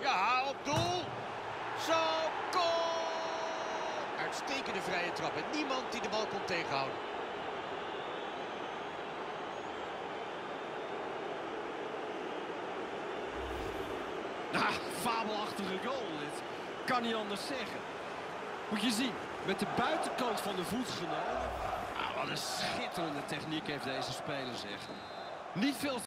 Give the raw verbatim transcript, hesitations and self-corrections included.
Ja, op doel. Zo, goal! Uitstekende vrije trap en niemand die de bal kon tegenhouden. Ah, fabelachtige goal dit. Kan niet anders zeggen. Moet je zien, met de buitenkant van de voet genomen. Ah, wat een schitterende techniek heeft deze speler, zeg. Niet veel